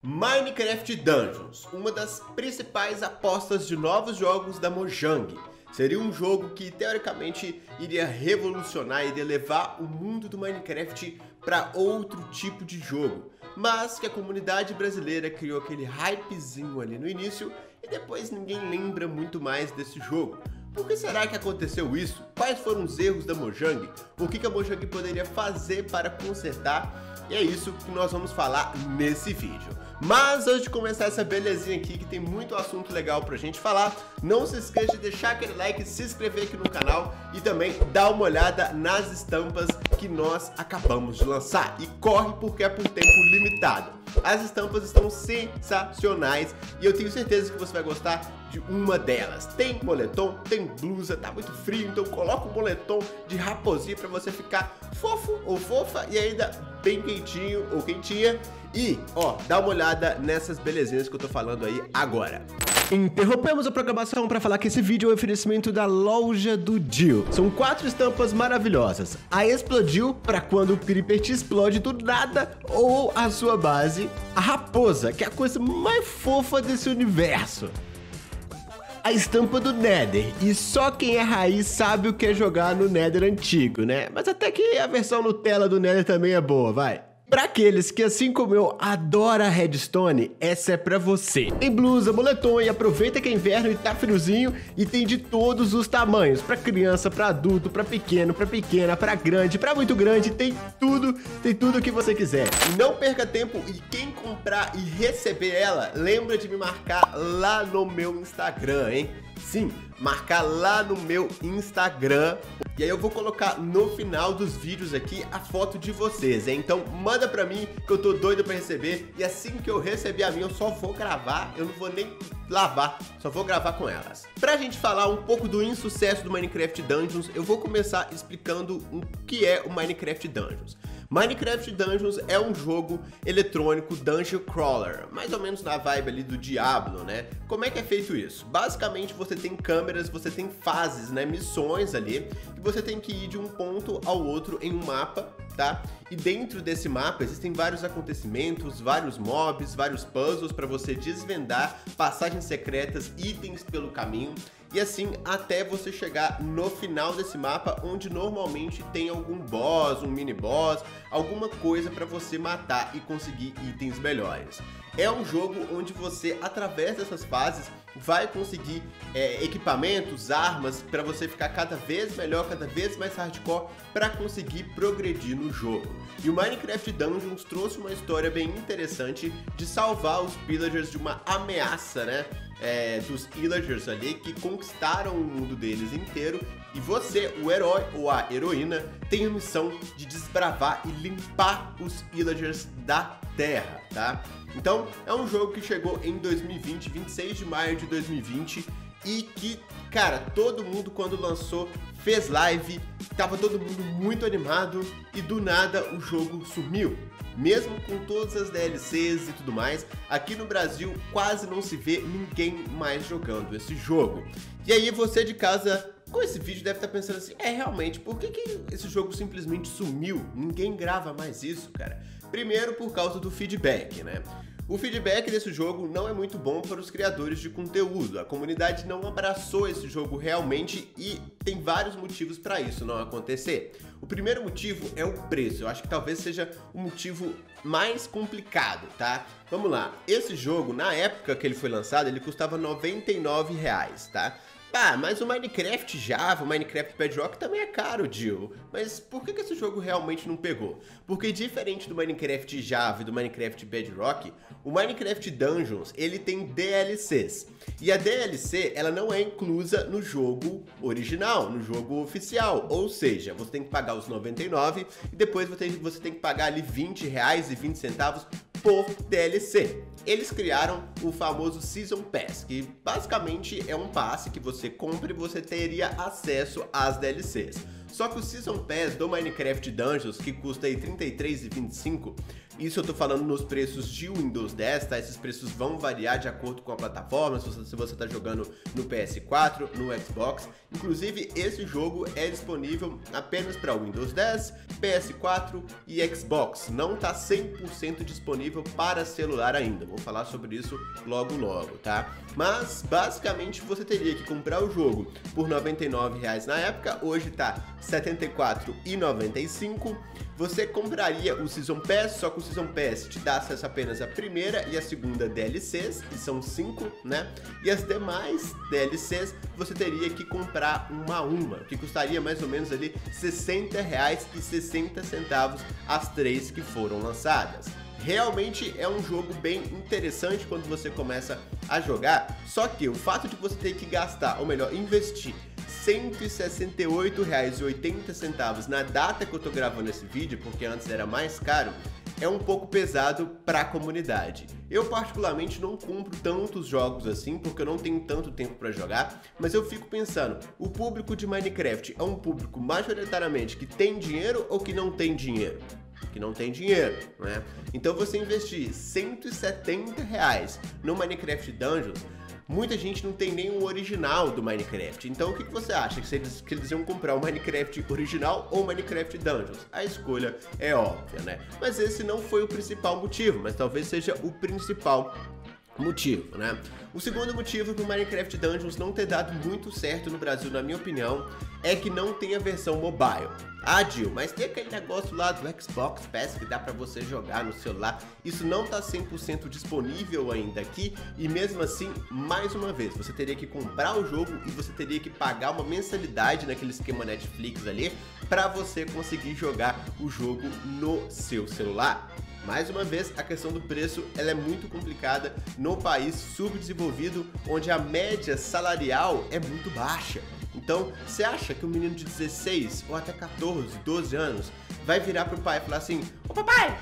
Minecraft Dungeons, uma das principais apostas de novos jogos da Mojang. Seria um jogo que, teoricamente, iria revolucionar, iria levar o mundo do Minecraft para outro tipo de jogo. Mas que a comunidade brasileira criou aquele hypezinho ali no início e depois ninguém lembra muito mais desse jogo. Por que será que aconteceu isso? Quais foram os erros da Mojang? O que a Mojang poderia fazer para consertar? E é isso que nós vamos falar nesse vídeo. Mas antes de começar essa belezinha aqui, que tem muito assunto legal pra gente falar, não se esqueça de deixar aquele like, se inscrever aqui no canal e também dar uma olhada nas estampas que nós acabamos de lançar. E corre porque é por tempo limitado. As estampas estão sensacionais e eu tenho certeza que você vai gostar de uma delas. Tem moletom, tem blusa, tá muito frio, então coloca um moletom de raposinha pra você ficar fofo ou fofa e ainda bem quentinho ou quentinha. E, ó, dá uma olhada nessas belezinhas que eu tô falando aí agora. Interrompemos a programação para falar que esse vídeo é um oferecimento da loja do Dio. São 4 estampas maravilhosas. A Explodiu, para quando o Creeper te explode do nada, ou a sua base. A Raposa, que é a coisa mais fofa desse universo. A estampa do Nether, e só quem é raiz sabe o que é jogar no Nether antigo, né? Mas até que a versão Nutella do Nether também é boa, vai. Para aqueles que, assim como eu, adora Redstone, essa é pra você. Tem blusa, moletom e aproveita que é inverno e tá friozinho e tem de todos os tamanhos. Pra criança, pra adulto, pra pequeno, pra pequena, pra grande, pra muito grande, tem tudo que você quiser. Não perca tempo e quem comprar e receber ela, lembra de me marcar lá no meu Instagram, hein? Sim, marcar lá no meu Instagram. E aí eu vou colocar no final dos vídeos aqui a foto de vocês, hein? Então manda pra mim que eu tô doido pra receber. E assim que eu receber a minha eu só vou gravar, eu não vou nem lavar, só vou gravar com elas. Pra gente falar um pouco do insucesso do Minecraft Dungeons, eu vou começar explicando o que é o Minecraft Dungeons. Minecraft Dungeons é um jogo eletrônico Dungeon Crawler, mais ou menos na vibe ali do Diablo, né? Como é que é feito isso? Basicamente você tem câmeras, você tem fases, né? Missões ali, e você tem que ir de um ponto ao outro em um mapa, tá? E dentro desse mapa existem vários acontecimentos, vários mobs, vários puzzles para você desvendar, passagens secretas, itens pelo caminho. E assim até você chegar no final desse mapa, onde normalmente tem algum boss, um mini boss, alguma coisa para você matar e conseguir itens melhores. É um jogo onde você, através dessas fases, vai conseguir equipamentos, armas, para você ficar cada vez melhor, cada vez mais hardcore, para conseguir progredir no jogo. E o Minecraft Dungeons trouxe uma história bem interessante de salvar os pillagers de uma ameaça, né? Dos pillagers ali que conquistaram o mundo deles inteiro, e você, o herói ou a heroína, tem a missão de desbravar e limpar os pillagers da terra, tá? Então é um jogo que chegou em 2020, 26 de maio de 2020, e que, cara, todo mundo quando lançou fez live, tava todo mundo muito animado e do nada o jogo sumiu. Mesmo com todas as DLCs e tudo mais, aqui no Brasil quase não se vê ninguém mais jogando esse jogo. E aí você de casa com esse vídeo deve estar pensando assim, realmente, por que esse jogo simplesmente sumiu? Ninguém grava mais isso, cara. Primeiro por causa do feedback, né? O feedback desse jogo não é muito bom para os criadores de conteúdo. A comunidade não abraçou esse jogo realmente e tem vários motivos para isso não acontecer. O primeiro motivo é o preço. Eu acho que talvez seja o motivo mais complicado, tá? Vamos lá. Esse jogo, na época que ele foi lançado, ele custava R$ 99, tá? Ah, mas o Minecraft Java, o Minecraft Bedrock também é caro, Dio. Mas por que esse jogo realmente não pegou? Porque diferente do Minecraft Java e do Minecraft Bedrock, o Minecraft Dungeons, ele tem DLCs. E a DLC, ela não é inclusa no jogo original, no jogo oficial. Ou seja, você tem que pagar os 99 e depois você tem que pagar ali R$20,20 por DLC. Eles criaram o famoso Season Pass, que basicamente é um passe que você compra e você teria acesso às DLCs. Só que o Season Pass do Minecraft Dungeons, que custa aí R$33,25, Isso eu tô falando nos preços de Windows 10, tá? Esses preços vão variar de acordo com a plataforma, se você tá jogando no PS4, no Xbox. Inclusive, esse jogo é disponível apenas para Windows 10, PS4 e Xbox. Não tá 100% disponível para celular ainda. Vou falar sobre isso logo logo, tá? Mas, basicamente, você teria que comprar o jogo por R$ 99,00 na época. Hoje tá R$ 74,95. Você compraria o Season Pass, só que o Season Pass te dá acesso apenas à primeira e à segunda DLCs, que são 5, né? E as demais DLCs você teria que comprar uma a uma, que custaria mais ou menos ali R$ 60,60 as 3 que foram lançadas. Realmente é um jogo bem interessante quando você começa a jogar, só que o fato de você ter que gastar, ou melhor, investir R$ 168,80 na data que eu tô gravando esse vídeo, porque antes era mais caro, é um pouco pesado para a comunidade. Eu particularmente não compro tantos jogos assim, porque eu não tenho tanto tempo para jogar, mas eu fico pensando, o público de Minecraft é um público majoritariamente que tem dinheiro ou que não tem dinheiro? Que não tem dinheiro, né? Então você investir R$ 170,00 no Minecraft Dungeons, muita gente não tem nem o original do Minecraft. Então o que você acha? Que eles iam comprar o Minecraft original ou o Minecraft Dungeons? A escolha é óbvia, né? Mas esse não foi o principal motivo, mas talvez seja o principal motivo, né? O segundo motivo para o Minecraft Dungeons não ter dado muito certo no Brasil, na minha opinião, é que não tem a versão mobile. Ah, Gil, mas tem aquele negócio lá do Xbox Pass que dá para você jogar no celular. Isso não tá 100% disponível ainda aqui e mesmo assim, mais uma vez, você teria que comprar o jogo e você teria que pagar uma mensalidade naquele esquema Netflix ali para você conseguir jogar o jogo no seu celular. Mais uma vez, a questão do preço ela é muito complicada no país subdesenvolvido, onde a média salarial é muito baixa. Então, você acha que um menino de 16 ou até 14, 12 anos vai virar pro pai e falar assim: Ô papai,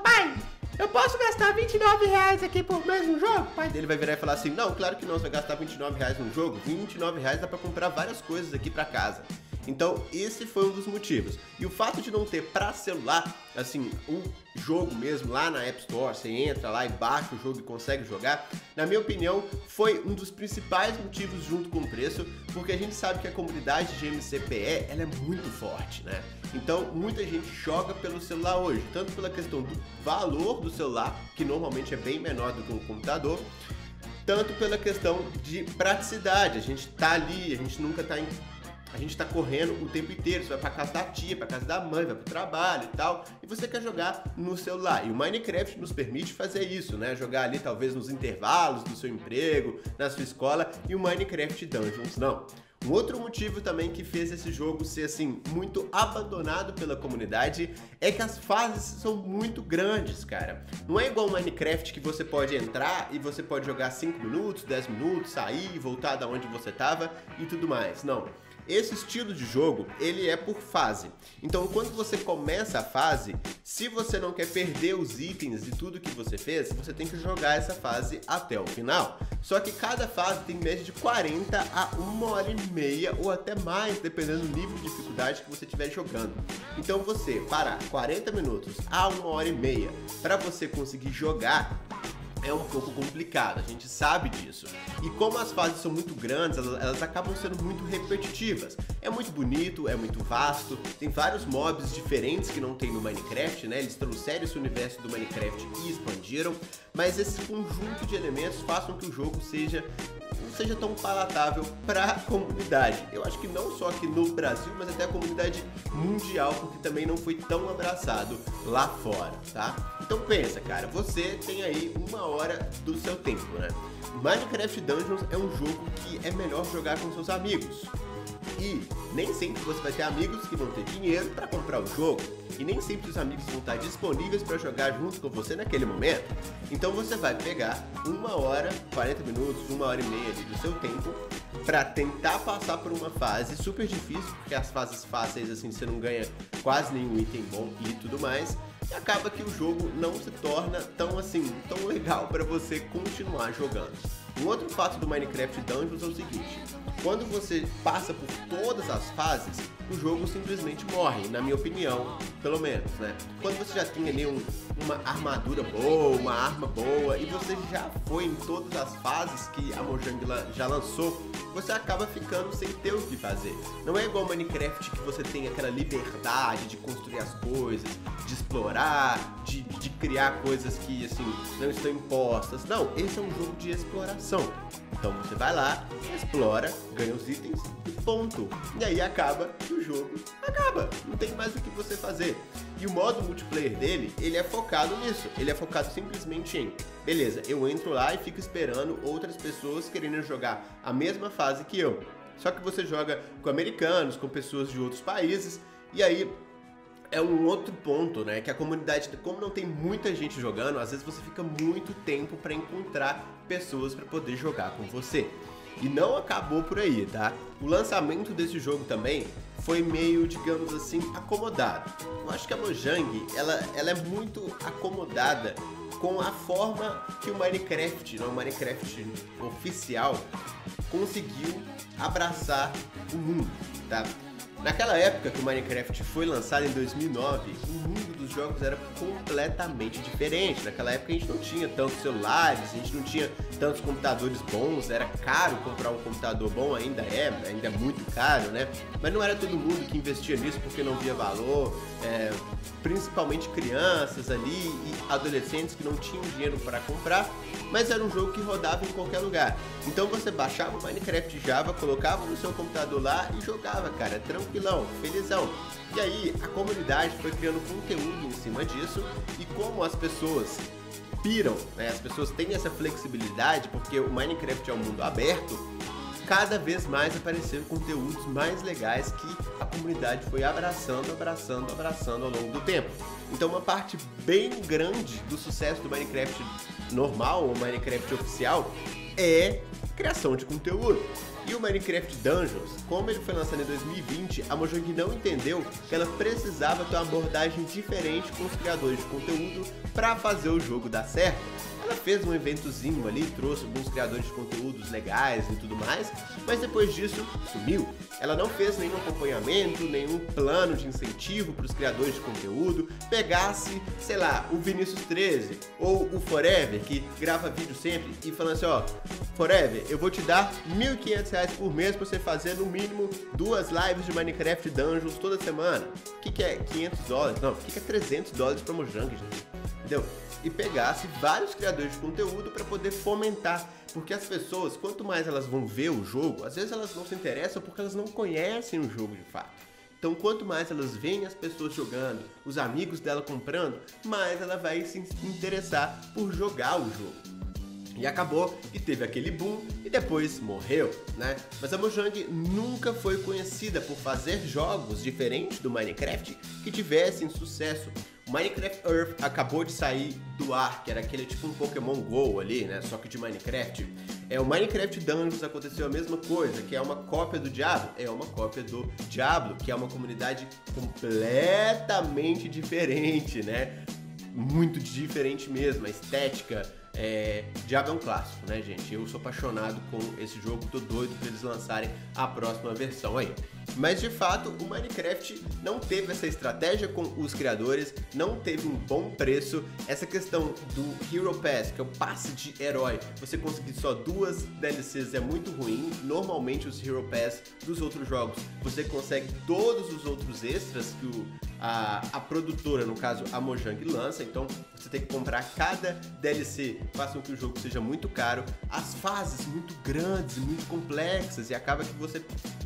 eu posso gastar R$29,00 aqui por mês no jogo? O pai dele vai virar e falar assim: não, claro que não, você vai gastar R$29,00 no jogo? R$29,00 dá pra comprar várias coisas aqui pra casa. Então, esse foi um dos motivos. E o fato de não ter para celular, assim, um jogo mesmo lá na App Store, você entra lá e baixa o jogo e consegue jogar, na minha opinião, foi um dos principais motivos junto com o preço, porque a gente sabe que a comunidade de MCPE, ela é muito forte, né? Então, muita gente joga pelo celular hoje, tanto pela questão do valor do celular, que normalmente é bem menor do que um computador, tanto pela questão de praticidade. A gente tá ali, a gente nunca tá a gente tá correndo o tempo inteiro, você vai pra casa da tia, pra casa da mãe, vai pro trabalho e tal, e você quer jogar no celular. E o Minecraft nos permite fazer isso, né? Jogar ali talvez nos intervalos do seu emprego, na sua escola, e o Minecraft Dungeons não. Um outro motivo também que fez esse jogo ser assim muito abandonado pela comunidade é que as fases são muito grandes, cara. Não é igual o Minecraft que você pode entrar e você pode jogar 5 minutos, 10 minutos, sair, voltar da onde você tava e tudo mais. Não. Esse estilo de jogo, ele é por fase. Então, quando você começa a fase, se você não quer perder os itens e tudo que você fez, você tem que jogar essa fase até o final. Só que cada fase tem média de 40 a 1h30 ou até mais, dependendo do nível de dificuldade que você estiver jogando. Então, você parar 40 minutos a 1h30 para você conseguir jogar é um pouco complicado, a gente sabe disso. E como as fases são muito grandes, elas acabam sendo muito repetitivas. É muito bonito, é muito vasto, tem vários mobs diferentes que não tem no Minecraft, né? Eles trouxeram esse universo do Minecraft e expandiram, mas esse conjunto de elementos faz com que o jogo não seja tão palatável para a comunidade. Eu acho que não só aqui no Brasil, mas até a comunidade mundial, porque também não foi tão abraçado lá fora, tá? Então pensa, cara, você tem aí 1h do seu tempo, né? Minecraft Dungeons é um jogo que é melhor jogar com seus amigos. E nem sempre você vai ter amigos que vão ter dinheiro para comprar o jogo. E nem sempre os amigos vão estar disponíveis para jogar junto com você naquele momento. Então você vai pegar 1h, 40 minutos, 1h30 ali do seu tempo para tentar passar por uma fase super difícil, porque as fases fáceis assim você não ganha quase nenhum item bom e tudo mais. E acaba que o jogo não se torna tão legal para você continuar jogando. Um outro fato do Minecraft Dungeons é o seguinte: quando você passa por todas as fases, o jogo simplesmente morre, na minha opinião, pelo menos, né? Quando você já tem ali um uma armadura boa, uma arma boa, e você já foi em todas as fases que a Mojang já lançou, você acaba ficando sem ter o que fazer. Não é igual Minecraft que você tem aquela liberdade de construir as coisas, de explorar, de criar coisas que assim não estão impostas. Não, esse é um jogo de exploração. Então você vai lá, explora, ganha os itens e ponto. E aí acaba que o jogo acaba. Não tem mais o que você fazer. E o modo multiplayer dele, ele é focado nisso. Ele é focado simplesmente em, beleza, eu entro lá e fico esperando outras pessoas querendo jogar a mesma fase que eu. Só que você joga com americanos, com pessoas de outros países, e aí é um outro ponto, né? Que a comunidade, como não tem muita gente jogando, às vezes você fica muito tempo para encontrar pessoas para poder jogar com você. E não acabou por aí, tá? O lançamento desse jogo também foi meio, digamos assim, acomodado. Eu acho que a Mojang, ela é muito acomodada com a forma que o Minecraft, não o Minecraft oficial, conseguiu abraçar o mundo, tá? Naquela época que o Minecraft foi lançado em 2009, o mundo dos jogos era completamente diferente. Naquela época a gente não tinha tantos celulares, a gente não tinha tantos computadores bons, era caro comprar um computador bom, ainda é muito caro, né? Mas não era todo mundo que investia nisso porque não via valor, principalmente crianças ali e adolescentes que não tinham dinheiro para comprar, mas era um jogo que rodava em qualquer lugar. Então você baixava o Minecraft Java, colocava no seu computador lá e jogava, cara, tranquilão, felizão. E aí a comunidade foi criando conteúdo em cima disso, e como as pessoas piram, né, as pessoas têm essa flexibilidade, porque o Minecraft é um mundo aberto, cada vez mais apareceram conteúdos mais legais que a comunidade foi abraçando ao longo do tempo. Então uma parte bem grande do sucesso do Minecraft normal, ou Minecraft oficial, é criação de conteúdo. E o Minecraft Dungeons, como ele foi lançado em 2020, a Mojang não entendeu que ela precisava ter uma abordagem diferente com os criadores de conteúdo para fazer o jogo dar certo. Ela fez um eventozinho ali, trouxe alguns criadores de conteúdos legais e tudo mais, mas depois disso sumiu. Ela não fez nenhum acompanhamento, nenhum plano de incentivo para os criadores de conteúdo. Pegasse, sei lá, o Vinicius 13 ou o Forever, que grava vídeo sempre, e falando assim, ó, Forever, eu vou te dar R$1.500 por mês para você fazer no mínimo 2 lives de Minecraft Dungeons toda semana. O que é $500? Não, o que é $300 para Mojang, gente? Entendeu? E pegasse vários criadores de conteúdo para poder fomentar, porque as pessoas, quanto mais elas vão ver o jogo, às vezes elas não se interessam porque elas não conhecem o jogo de fato. Então quanto mais elas veem as pessoas jogando, os amigos dela comprando, mais ela vai se interessar por jogar o jogo. E acabou que teve aquele boom e depois morreu, né? Mas a Mojang nunca foi conhecida por fazer jogos diferentes do Minecraft que tivessem sucesso. O Minecraft Earth acabou de sair do ar, que era aquele tipo um Pokémon GO ali, né? Só que de Minecraft. O Minecraft Dungeons aconteceu a mesma coisa, que é uma cópia do Diablo. É uma cópia do Diablo, que é uma comunidade completamente diferente, né? Muito diferente mesmo, a estética. Diablo é um clássico, né, gente? Eu sou apaixonado com esse jogo, tô doido pra eles lançarem a próxima versão aí. Mas de fato, o Minecraft não teve essa estratégia com os criadores, não teve um bom preço. Essa questão do Hero Pass, que é o passe de herói, você conseguir só 2 DLCs é muito ruim. Normalmente os Hero Pass dos outros jogos, você consegue todos os outros extras que a produtora, no caso a Mojang, lança. Então você tem que comprar cada DLC, faz com que o jogo seja muito caro, as fases muito grandes e muito complexas, e acaba que você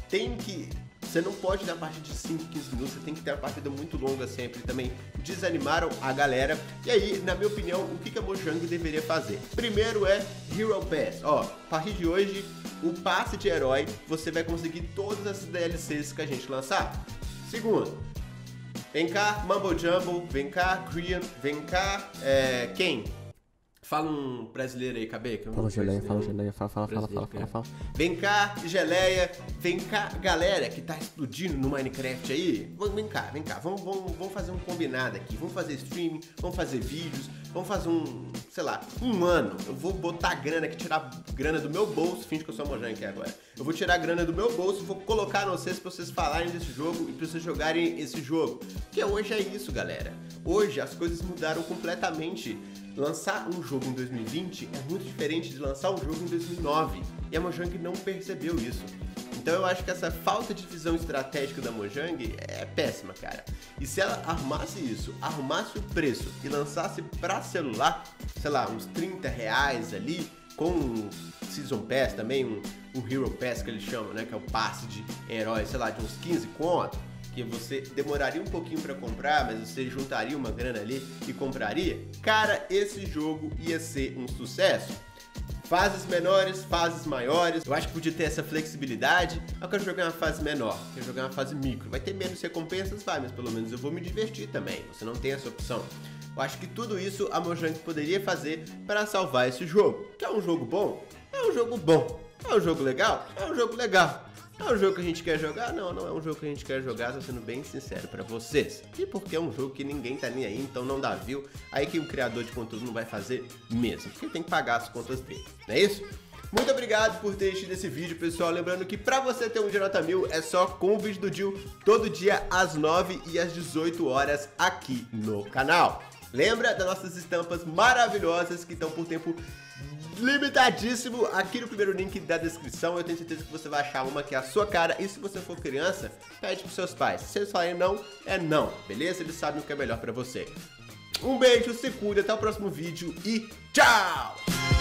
não pode dar a partir de 5, 15 minutos, você tem que ter uma partida muito longa sempre. Também desanimaram a galera. E aí, na minha opinião, o que a Mojang deveria fazer? Primeiro é Hero Pass. Ó, a partir de hoje, o passe de herói, você vai conseguir todas as DLCs que a gente lançar. Segundo, vem cá, Mumble Jumble, vem cá, Korean, vem cá, quem? Fala um brasileiro aí, KB. Fala Geleia, fala. Vem cá, Geleia, vem cá, galera que tá explodindo no Minecraft aí. Vem cá, vamos fazer um combinado aqui. Vamos fazer streaming, vamos fazer vídeos, vamos fazer sei lá, um ano. Eu vou botar grana aqui, tirar grana do meu bolso, finge que eu sou a Mojang aqui agora. Eu vou tirar grana do meu bolso e vou colocar vocês pra vocês falarem desse jogo e pra vocês jogarem esse jogo. Porque hoje é isso, galera. Hoje as coisas mudaram completamente. Lançar um jogo em 2020 é muito diferente de lançar um jogo em 2009. E a Mojang não percebeu isso. Então eu acho que essa falta de visão estratégica da Mojang é péssima, cara. E se ela arrumasse isso, arrumasse o preço e lançasse pra celular, sei lá, uns R$30 ali, com um Season Pass também, um Hero Pass que eles chamam, né, que é o passe de herói, sei lá, de uns 15 conto, que você demoraria um pouquinho pra comprar, mas você juntaria uma grana ali e compraria, cara, esse jogo ia ser um sucesso. Fases menores, fases maiores, eu acho que podia ter essa flexibilidade. Eu quero jogar uma fase menor, quero jogar uma fase micro. Vai ter menos recompensas, vai, mas pelo menos eu vou me divertir também. Você não tem essa opção. Eu acho que tudo isso a Mojang poderia fazer para salvar esse jogo. Que é um jogo bom? É um jogo bom. É um jogo legal? É um jogo legal. É um jogo que a gente quer jogar? Não, não é um jogo que a gente quer jogar, tô sendo bem sincero pra vocês. E porque é um jogo que ninguém tá nem aí, então não dá view, aí que o criador de conteúdo não vai fazer mesmo, porque tem que pagar as contas dele, não é isso? Muito obrigado por ter assistido esse vídeo, pessoal. Lembrando que pra você ter um dia nota 1000 é só com o vídeo do Dil todo dia às 9 e às 18 horas aqui no canal. Lembra das nossas estampas maravilhosas que estão por tempo limitadíssimo aqui no primeiro link da descrição. Eu tenho certeza que você vai achar uma que é a sua cara. E se você for criança, pede pros seus pais. Se eles falarem não, é não, beleza? Eles sabem o que é melhor pra você. Um beijo, se cuida, até o próximo vídeo e tchau!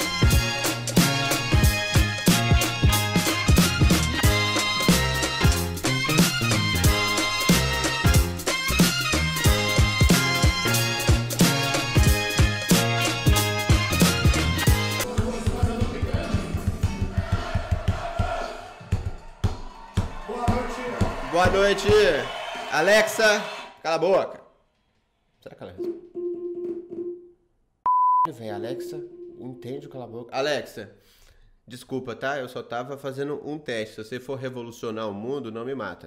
Boa noite, Alexa, cala a boca. Será que ela responde? Vem, Alexa, entende o cala a boca. Alexa, desculpa, tá? Eu só tava fazendo um teste. Se você for revolucionar o mundo, não me mata.